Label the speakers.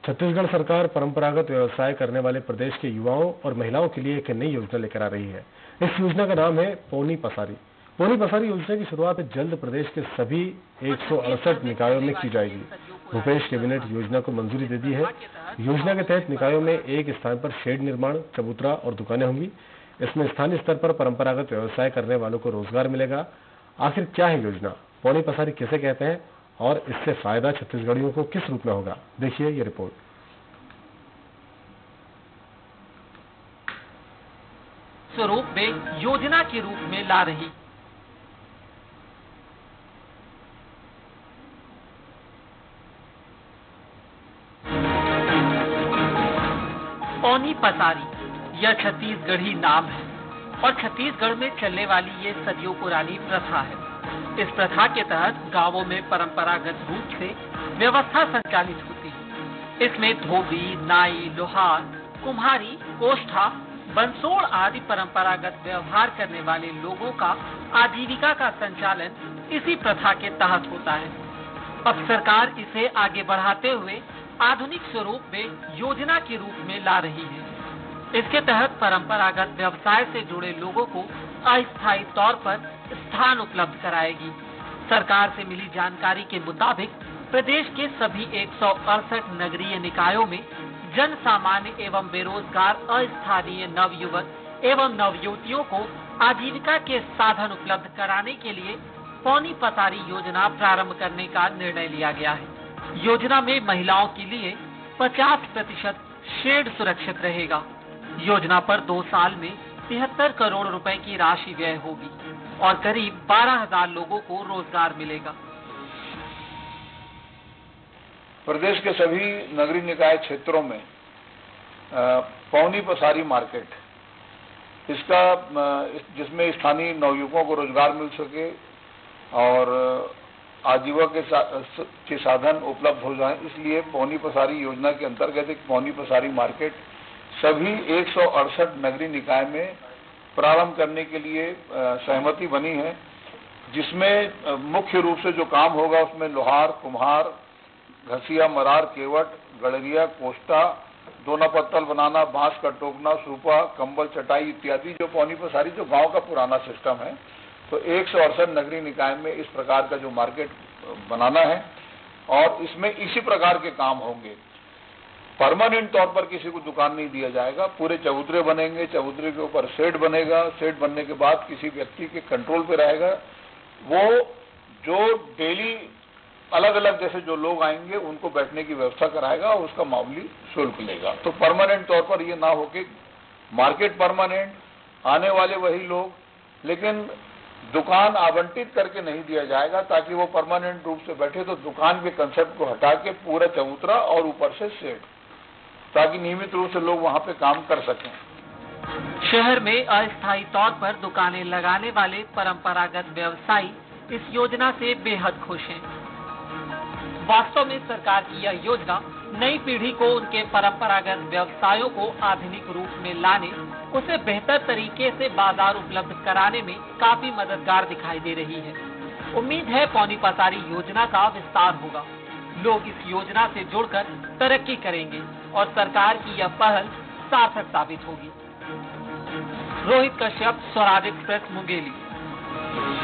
Speaker 1: छत्तीसगढ़ सरकार परंपरागत व्यवसाय करने वाले प्रदेश के युवाओं और महिलाओं के लिए एक नई योजना लेकर आ रही है। इस योजना का नाम है पौनी पसारी। पौनी पसारी योजना की शुरुआत जल्द प्रदेश के सभी 168 निकायों में की जाएगी। भूपेश कैबिनेट योजना को मंजूरी दे दी है। योजना के तहत निकायों में एक स्थान पर शेड निर्माण, चबूतरा और दुकानें होंगी। इसमें स्थानीय स्तर पर परंपरागत व्यवसाय करने वालों को रोजगार मिलेगा। आखिर क्या है योजना, पौनी पसारी किसे कहते हैं और इससे फायदा छत्तीसगढ़ियों को किस रूप में होगा, देखिए ये रिपोर्ट।
Speaker 2: स्वरूप में योजना के रूप में ला रही पौनी पसारी यह छत्तीसगढ़ी नाम है और छत्तीसगढ़ में चलने वाली ये सदियों पुरानी प्रथा है। इस प्रथा के तहत गांवों में परंपरागत रूप से व्यवस्था संचालित होती है। इसमें धोबी, नाई, लोहार, कुम्हारी, कोष्ठा, बंसोड़ आदि परंपरागत व्यवहार करने वाले लोगों का आजीविका का संचालन इसी प्रथा के तहत होता है। अब सरकार इसे आगे बढ़ाते हुए आधुनिक स्वरूप में योजना के रूप में ला रही है। इसके तहत परंपरागत व्यवसाय से जुड़े लोगों को अस्थायी तौर पर स्थान उपलब्ध कराएगी। सरकार से मिली जानकारी के मुताबिक प्रदेश के सभी 168 नगरीय निकायों में जन सामान्य एवं बेरोजगार अस्थानीय नवयुवक एवं नवयुवतियों को आजीविका के साधन उपलब्ध कराने के लिए पौनी पसारी योजना प्रारंभ करने का निर्णय लिया गया है। योजना में महिलाओं के लिए 50% शेड सुरक्षित रहेगा। योजना पर 2 साल में 73 करोड़ रुपए की राशि व्यय होगी और करीब 12,000 लोगों को रोजगार मिलेगा।
Speaker 3: प्रदेश के सभी नगरीय निकाय क्षेत्रों में पौनी पसारी मार्केट इसका जिसमें स्थानीय नवयुवकों को रोजगार मिल सके और आजीविका के साधन उपलब्ध हो जाएं, इसलिए पौनी पसारी योजना के अंतर्गत एक पौनी पसारी मार्केट सभी 168 नगरीय निकाय में प्रारंभ करने के लिए सहमति बनी है, जिसमें मुख्य रूप से जो काम होगा उसमें लोहार, कुम्हार, घसिया, मरार, केवट, गड़रिया, कोष्टा, दोना पत्तल बनाना, बांस का टोकना, सूपा, कंबल, चटाई इत्यादि जो पौनी पसारी जो गांव का पुराना सिस्टम है, तो 168 नगरीय निकाय में इस प्रकार का जो मार्केट बनाना है और इसमें इसी प्रकार के काम होंगे। परमानेंट तौर पर किसी को दुकान नहीं दिया जाएगा, पूरे चबूतरे बनेंगे, चबूतरे के ऊपर शेड बनेगा, शेड बनने के बाद किसी व्यक्ति के कंट्रोल पे रहेगा, वो जो डेली अलग अलग जैसे जो लोग आएंगे उनको बैठने की व्यवस्था कराएगा और उसका मामूली शुल्क लेगा। तो परमानेंट तौर पर ये ना हो कि मार्केट परमानेंट, आने वाले वही लोग, लेकिन दुकान आवंटित करके नहीं दिया जाएगा ताकि वो परमानेंट रूप से बैठे। तो दुकान के कंसेप्ट को हटा के पूरा चबूतरा और ऊपर से शेड, ताकि नियमित रूप से लोग वहां पे काम कर सकें।
Speaker 2: शहर में अस्थायी तौर पर दुकानें लगाने वाले परंपरागत व्यवसायी इस योजना से बेहद खुश हैं। वास्तव में सरकार की यह योजना नई पीढ़ी को उनके परंपरागत व्यवसायों को आधुनिक रूप में लाने, उसे बेहतर तरीके से बाजार उपलब्ध कराने में काफी मददगार दिखाई दे रही है। उम्मीद है पौनी पसारी योजना का विस्तार होगा, लोग इस योजना से जुड़कर तरक्की करेंगे और सरकार की यह पहल सार्थक साबित होगी। रोहित कश्यप, स्वराज एक्सप्रेस, मुंगेली।